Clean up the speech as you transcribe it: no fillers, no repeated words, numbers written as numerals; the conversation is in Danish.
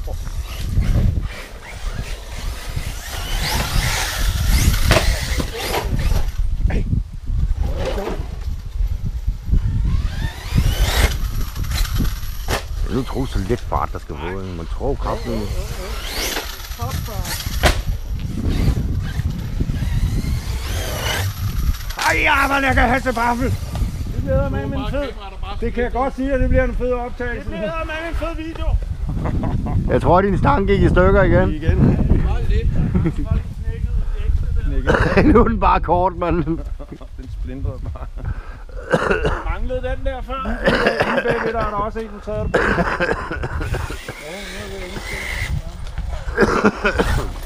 Nu tror så lidt fart, der skal være. Man tror kraftigt. Ej, ja, man, jeg kan have til baffel. Det bliver med en fed. Det kan jeg godt sige, at det bliver en fed optagelse. Det bliver med en fed video. Jeg tror, din stang gik i stykker igen. Nu er den bare kort, mand. Den splindrede bare. Manglede den der før? Lige bagved, der er også en, der tager det på. Ja, nu er det ingenting.